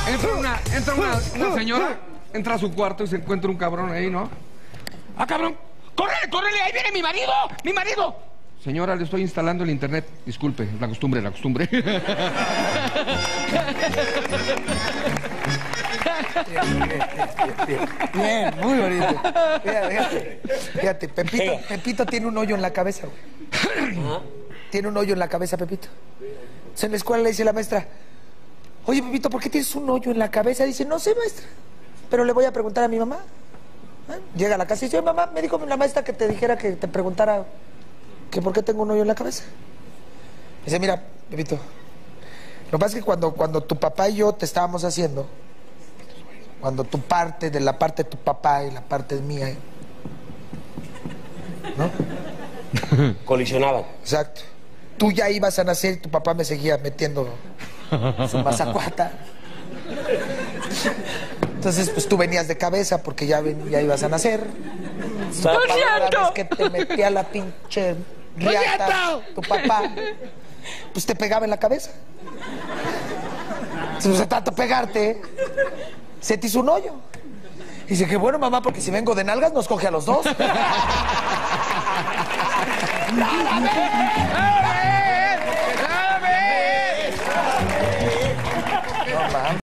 Entra una señora, entra a su cuarto y se encuentra un cabrón ahí, ¿no? ¡Ah, cabrón! ¡Córrele, córrele! ¡Ahí viene mi marido! ¡Mi marido! Señora, le estoy instalando el internet. Disculpe, la costumbre, la costumbre. Bien, muy bonito. Fíjate, Pepito tiene un hoyo en la cabeza, güey. Tiene un hoyo en la cabeza, Pepito. Entonces en la escuela le dice la maestra, oye, Pepito, ¿por qué tienes un hoyo en la cabeza? Dice, no sé, maestra, pero le voy a preguntar a mi mamá. Llega a la casa y dice, mamá, me dijo la maestra que te dijera que te preguntara que por qué tengo un hoyo en la cabeza. Dice, mira, Pepito, lo que pasa es que cuando tu papá y yo te estábamos haciendo, cuando tu parte de la parte de tu papá y la parte de mía, ¿no? Colisionaban. Exacto. Tú ya ibas a nacer y tu papá me seguía metiendo su mazacuata. Entonces, pues tú venías de cabeza porque ya ibas a nacer. Cada vez que te metía la pinche riata, tu papá, pues te pegaba en la cabeza. Entonces, de tanto pegarte, se te hizo un hoyo. Y dice, qué bueno, mamá, porque si vengo de nalgas nos coge a los dos.